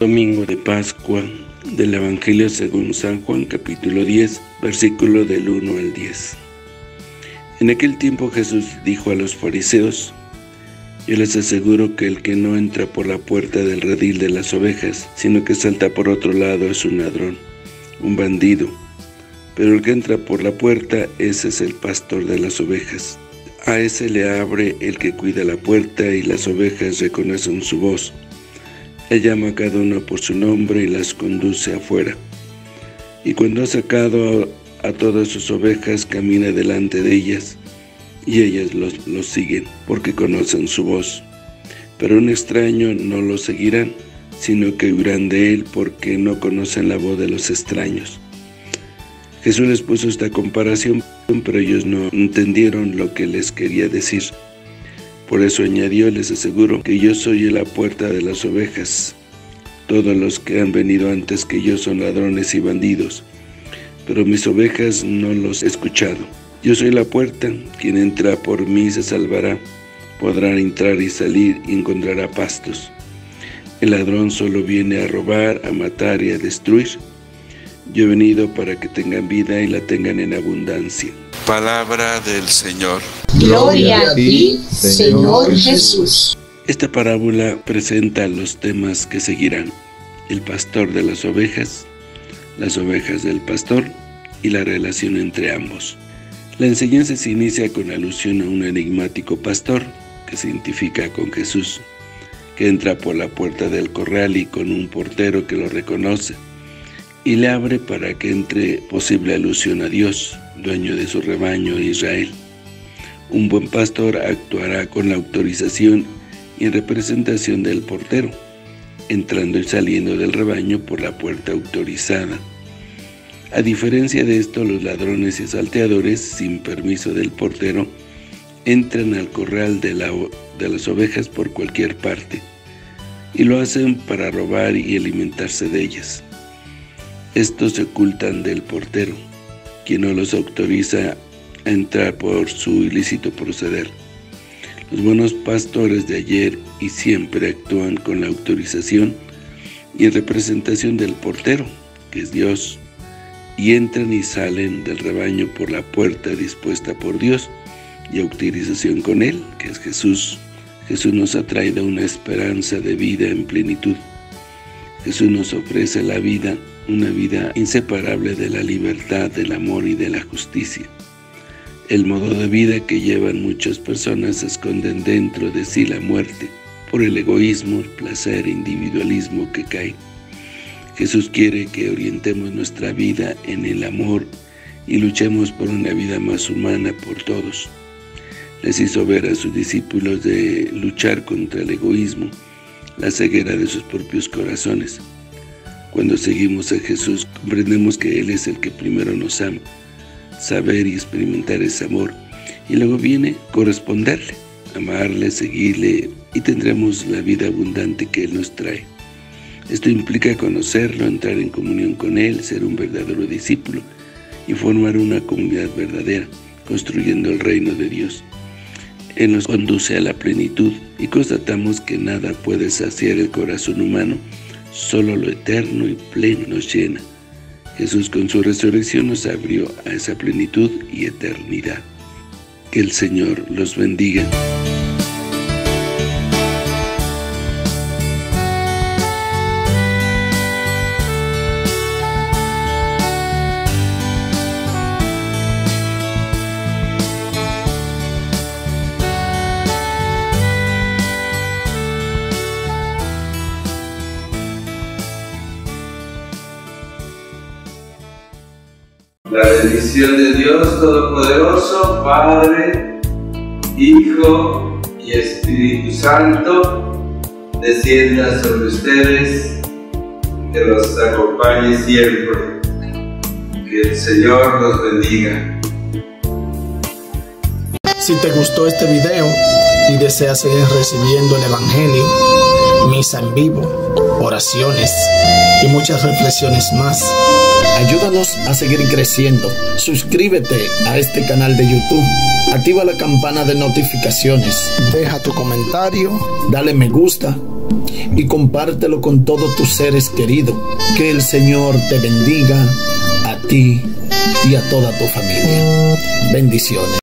Domingo de Pascua del Evangelio según San Juan, capítulo 10, versículo del 1 al 10. En aquel tiempo Jesús dijo a los fariseos: yo les aseguro que el que no entra por la puerta del redil de las ovejas, sino que salta por otro lado, es un ladrón, un bandido. Pero el que entra por la puerta, ese es el pastor de las ovejas. A ese le abre el que cuida la puerta, y las ovejas reconocen su voz. Él llama a cada una por su nombre y las conduce afuera. Y cuando ha sacado a todas sus ovejas, camina delante de ellas, y ellas los siguen, porque conocen su voz. Pero un extraño no lo seguirán, sino que huirán de él, porque no conocen la voz de los extraños. Jesús les puso esta comparación, pero ellos no entendieron lo que les quería decir. Por eso añadió: les aseguro que yo soy la puerta de las ovejas. Todos los que han venido antes que yo son ladrones y bandidos, pero mis ovejas no los he escuchado. Yo soy la puerta, quien entra por mí se salvará, podrá entrar y salir y encontrará pastos. El ladrón solo viene a robar, a matar y a destruir. Yo he venido para que tengan vida y la tengan en abundancia. Palabra del Señor. Gloria a ti, Señor Jesús. Esta parábola presenta los temas que seguirán: el pastor de las ovejas del pastor y la relación entre ambos. La enseñanza se inicia con alusión a un enigmático pastor que se identifica con Jesús, que entra por la puerta del corral y con un portero que lo reconoce y le abre para que entre, posible alusión a Dios, dueño de su rebaño Israel. Un buen pastor actuará con la autorización y en representación del portero, entrando y saliendo del rebaño por la puerta autorizada. A diferencia de esto, los ladrones y salteadores, sin permiso del portero, entran al corral de las ovejas por cualquier parte, y lo hacen para robar y alimentarse de ellas. Estos se ocultan del portero, quien no los autoriza a entrar por su ilícito proceder. Los buenos pastores de ayer y siempre actúan con la autorización y en representación del portero, que es Dios, y entran y salen del rebaño por la puerta dispuesta por Dios y autorización con Él, que es Jesús. Jesús nos ha traído una esperanza de vida en plenitud. Jesús nos ofrece la vida, una vida inseparable de la libertad, del amor y de la justicia. El modo de vida que llevan muchas personas esconden dentro de sí la muerte, por el egoísmo, el placer e individualismo que cae. Jesús quiere que orientemos nuestra vida en el amor y luchemos por una vida más humana por todos. Les hizo ver a sus discípulos de luchar contra el egoísmo, la ceguera de sus propios corazones. Cuando seguimos a Jesús, comprendemos que Él es el que primero nos ama. Saber y experimentar ese amor, y luego viene corresponderle, amarle, seguirle, y tendremos la vida abundante que Él nos trae. Esto implica conocerlo, entrar en comunión con Él, ser un verdadero discípulo y formar una comunidad verdadera, construyendo el reino de Dios. Él nos conduce a la plenitud y constatamos que nada puede saciar el corazón humano, solo lo eterno y pleno nos llena. Jesús con su resurrección nos abrió a esa plenitud y eternidad. Que el Señor los bendiga. La bendición de Dios Todopoderoso, Padre, Hijo y Espíritu Santo, descienda sobre ustedes, que los acompañe siempre. Que el Señor los bendiga. Si te gustó este video y deseas seguir recibiendo el Evangelio, misa en vivo, oraciones y muchas reflexiones más, ayúdanos a seguir creciendo. Suscríbete a este canal de YouTube, activa la campana de notificaciones, deja tu comentario, dale me gusta y compártelo con todos tus seres queridos. Que el Señor te bendiga a ti y a toda tu familia. Bendiciones.